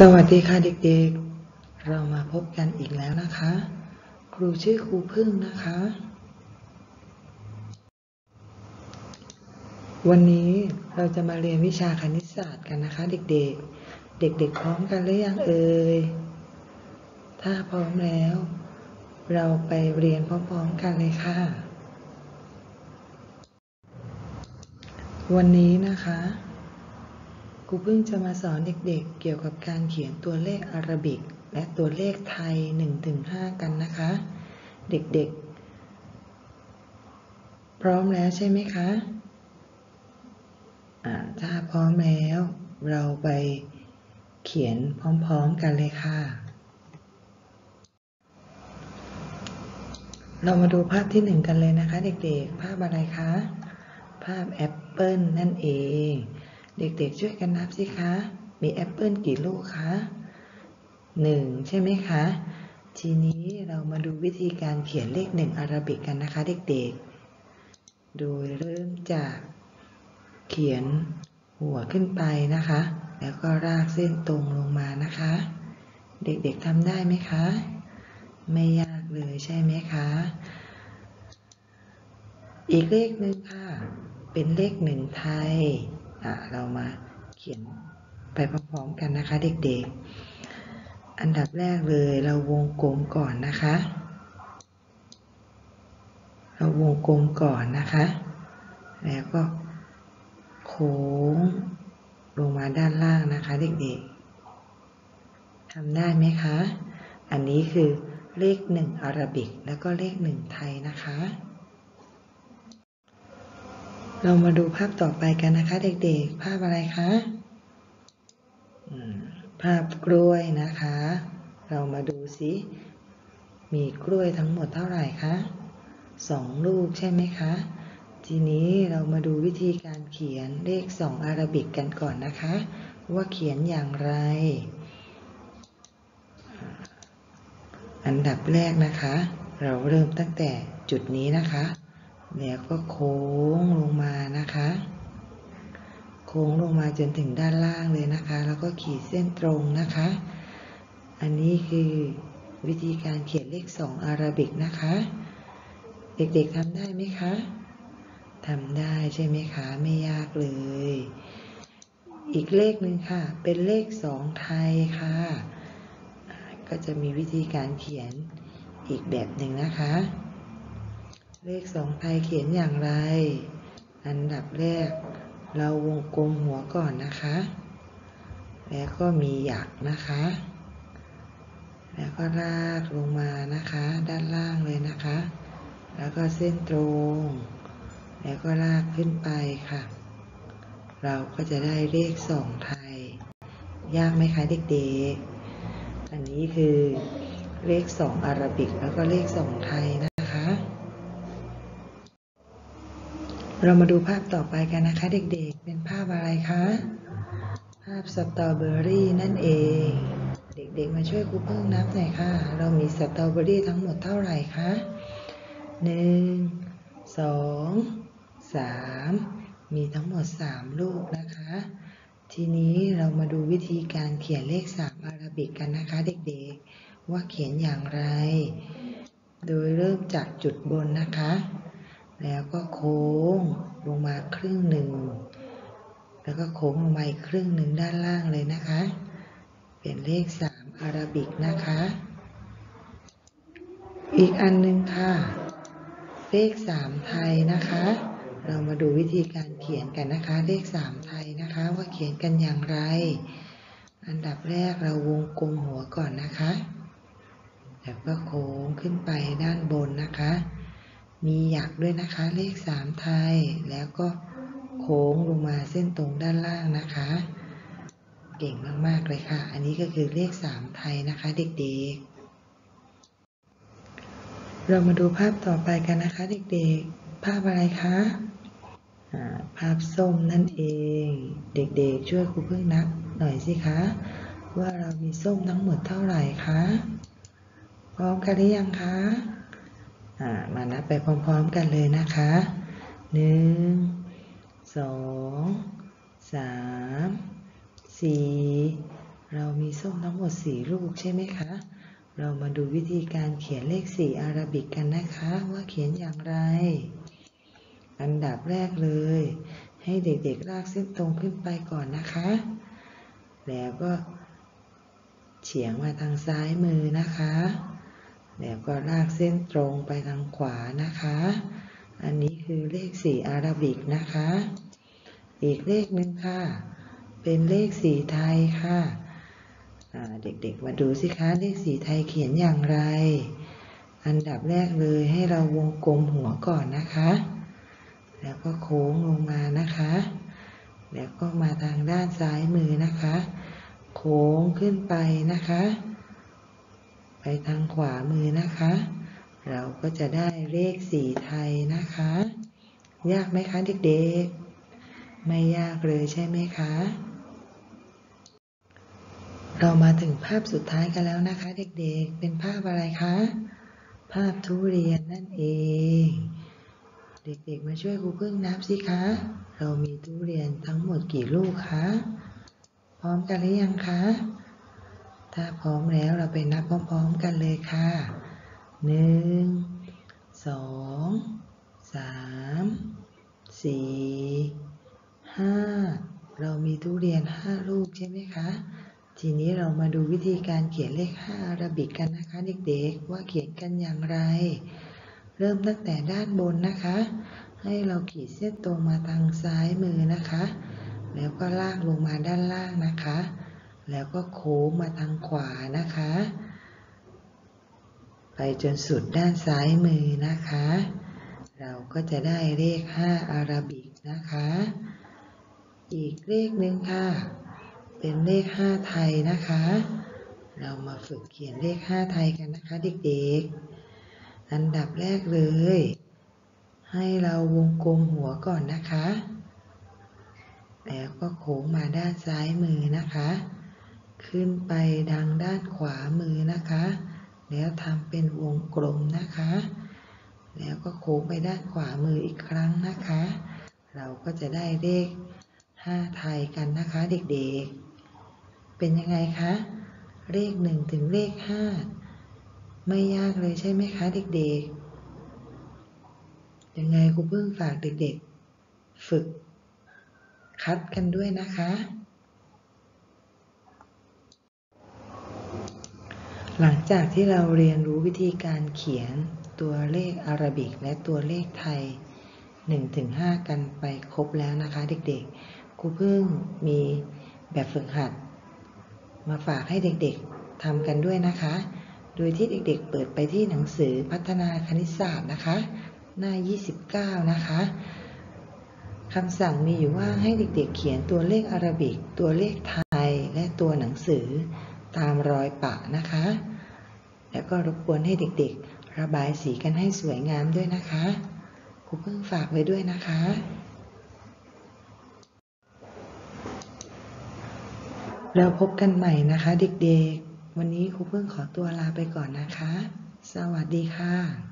วัสดีค่ะเด็กๆเรามาพบกันอีกแล้วนะคะครูชื่อครูพึ่งนะคะวันนี้เราจะมาเรียนวิชาคณิตศาสตร์กันนะคะเด็กๆเด็กๆพร้อมกันหรือยังเอ่ยถ้าพร้อมแล้วเราไปเรียนพร้อมๆกันเลยค่ะวันนี้นะคะครูพึ่งจะมาสอนเด็กๆเกี่ยวกับการเขียนตัวเลขอาราบิกและตัวเลขไทย 1-5 กันนะคะเด็กๆพร้อมแล้วใช่ไหมคะถ้าพร้อมแล้วเราไปเขียนพร้อมๆกันเลยค่ะเรามาดูภาพที่1กันเลยนะคะเด็กๆภาพอะไรคะภาพแอปเปิลนั่นเองเด็กๆช่วยกันนับสิคะมีแอปเปิลกี่ลูกคะ1ใช่ไหมคะทีนี้เรามาดูวิธีการเขียนเลข1อาราบิกกันนะคะเด็กๆโดยเริ่มจากเขียนหัวขึ้นไปนะคะแล้วก็รากเส้นตรงลงมานะคะเด็กๆทำได้ไหมคะไม่ยากเลยใช่ไหมคะอีกเลขหนึ่งค่ะเป็นเลข1ไทยเรามาเขียนไปพร้อมๆกันนะคะเด็กๆอันดับแรกเลยเราวงกลมก่อนนะคะเราวงกลมก่อนนะคะแล้วก็โค้งลงมาด้านล่างนะคะเด็กๆทำได้ไหมคะอันนี้คือเลข1อาราบิกแล้วก็เลข1ไทยนะคะเรามาดูภาพต่อไปกันนะคะเด็กๆภาพอะไรคะภาพกล้วยนะคะเรามาดูสิมีกล้วยทั้งหมดเท่าไหร่คะ2ลูกใช่ไหมคะทีนี้เรามาดูวิธีการเขียนเลข2อาราบิกกันก่อนนะคะว่าเขียนอย่างไรอันดับแรกนะคะเราเริ่มตั้งแต่จุดนี้นะคะแล้วก็โค้งลงมานะคะโค้งลงมาจนถึงด้านล่างเลยนะคะแล้วก็ขีดเส้นตรงนะคะอันนี้คือวิธีการเขียนเลข2อาราบิกนะคะเด็กๆทำได้ไหมคะทำได้ใช่ไหมคะไม่ยากเลยอีกเลขหนึ่งค่ะเป็นเลข2ไทยค่ะก็จะมีวิธีการเขียนอีกแบบหนึ่งนะคะเลข2ไทยเขียนอย่างไรอันดับแรกเราวงกลมหัวก่อนนะคะแล้วก็มีหยักนะคะแล้วก็ลากลงมานะคะด้านล่างเลยนะคะแล้วก็เส้นตรงแล้วก็ลากขึ้นไปค่ะเราก็จะได้เลข2ไทยยากไหมคะเด็กๆอันนี้คือเลข2อาราบิกแล้วก็เลข2ไทยนะคะเรามาดูภาพต่อไปกันนะคะเด็กๆเป็นภาพอะไรคะภาพสตรอเบอรี่นั่นเองเด็กๆมาช่วยครูพึ่งนับหน่อยค่ะเรามีสตรอเบอรี่ทั้งหมดเท่าไหร่คะ1 2 3มีทั้งหมด3ลูกนะคะทีนี้เรามาดูวิธีการเขียนเลข3อาราบิกกันนะคะเด็กๆว่าเขียนอย่างไรโดยเริ่มจากจุดบนนะคะแล้วก็โค้งลงมาครึ่งหนึ่งแล้วก็โค้งลงมาอีกครึ่งหนึ่งด้านล่างเลยนะคะเป็นเลข3อาราบิกนะคะอีกอันหนึ่งค่ะเลข3ไทยนะคะเรามาดูวิธีการเขียนกันนะคะเลข3ไทยนะคะว่าเขียนกันอย่างไรอันดับแรกเราวงกลมหัวก่อนนะคะแล้วก็โค้งขึ้นไปด้านบนนะคะมีหยักด้วยนะคะเลข3ไทยแล้วก็โค้งลงมาเส้นตรงด้านล่างนะคะเก่งมากๆเลยค่ะอันนี้ก็คือเลข3ไทยนะคะเด็กๆเรามาดูภาพต่อไปกันนะคะเด็กๆภาพอะไรคะภาพส้มนั่นเองเด็กๆช่วยครูพึ่งนับหน่อยสิคะว่าเรามีส้มทั้งหมดเท่าไหร่คะพร้อมกันหรือยังคะมานับไปพร้อมๆกันเลยนะคะ1 2 3 4 เรามีส้มทั้งหมด4ลูกใช่ไหมคะเรามาดูวิธีการเขียนเลข4อาราบิกกันนะคะว่าเขียนอย่างไรอันดับแรกเลยให้เด็กๆลากเส้นตรงขึ้นไปก่อนนะคะแล้วก็เฉียงมาทางซ้ายมือนะคะแล้วก็ลากเส้นตรงไปทางขวานะคะอันนี้คือเลข4อาราบิกนะคะอีกเลขหนึ่งค่ะเป็นเลข4ไทยค่ะเด็กๆมาดูสิคะเลข4ไทยเขียนอย่างไรอันดับแรกเลยให้เราวงกลมหัวก่อนนะคะแล้วก็โค้งลงมานะคะแล้วก็มาทางด้านซ้ายมือนะคะโค้งขึ้นไปนะคะไปทางขวามือนะคะเราก็จะได้เลข4ไทยนะคะยากไหมคะเด็กๆไม่ยากเลยใช่ไหมคะเรามาถึงภาพสุดท้ายกันแล้วนะคะเด็กๆเป็นภาพอะไรคะภาพทุเรียนนั่นเองเด็กๆมาช่วยครูพึ่งนับสิคะเรามีทุเรียนทั้งหมดกี่ลูกคะพร้อมกันหรือยังคะถ้าพร้อมแล้วเราไปนับพร้อมๆกันเลยค่ะ1 2 3 4 5เรามีทุเรียน5ลูกใช่ไหมคะทีนี้เรามาดูวิธีการเขียนเลข5อาราบิกกันนะคะเด็กๆว่าเขียนกันอย่างไรเริ่มตั้งแต่ด้านบนนะคะให้เราขีดเส้นตรงมาทางซ้ายมือนะคะแล้วก็ลากลงมาด้านล่างนะคะแล้วก็โค้งมาทางขวานะคะไปจนสุดด้านซ้ายมือนะคะเราก็จะได้เลข5อาราบิกนะคะอีกเลขหนึ่งค่ะเป็นเลข5ไทยนะคะเรามาฝึกเขียนเลข5ไทยกันนะคะเด็กๆอันดับแรกเลยให้เราวงกลมหัวก่อนนะคะแล้วก็โค้งมาด้านซ้ายมือนะคะขึ้นไปทางด้านขวามือนะคะแล้วทำเป็นวงกลมนะคะแล้วก็โค้งไปด้านขวามืออีกครั้งนะคะเราก็จะได้เลข5ไทยกันนะคะเด็กๆเป็นยังไงคะเลข1ถึงเลข5ไม่ยากเลยใช่ไหมคะเด็กๆยังไงครูพึ่งฝากเด็กๆฝึกคัดกันด้วยนะคะหลังจากที่เราเรียนรู้วิธีการเขียนตัวเลขอาราบิกและตัวเลขไทย 1-5 กันไปครบแล้วนะคะเด็กๆครูพึ่งมีแบบฝึกหัดมาฝากให้เด็กๆทำกันด้วยนะคะโดยที่เด็กๆเปิดไปที่หนังสือพัฒนาคณิตศาสตร์นะคะหน้า29นะคะคำสั่งมีอยู่ว่าให้เด็กๆเขียนตัวเลขอาราบิกตัวเลขไทยและตัวหนังสือตามรอยปะนะคะแล้วก็รบกวนให้เด็กๆระบายสีกันให้สวยงามด้วยนะคะครูพึ่งฝากไว้ด้วยนะคะแล้วพบกันใหม่นะคะเด็กๆวันนี้ครูพึ่งขอตัวลาไปก่อนนะคะสวัสดีค่ะ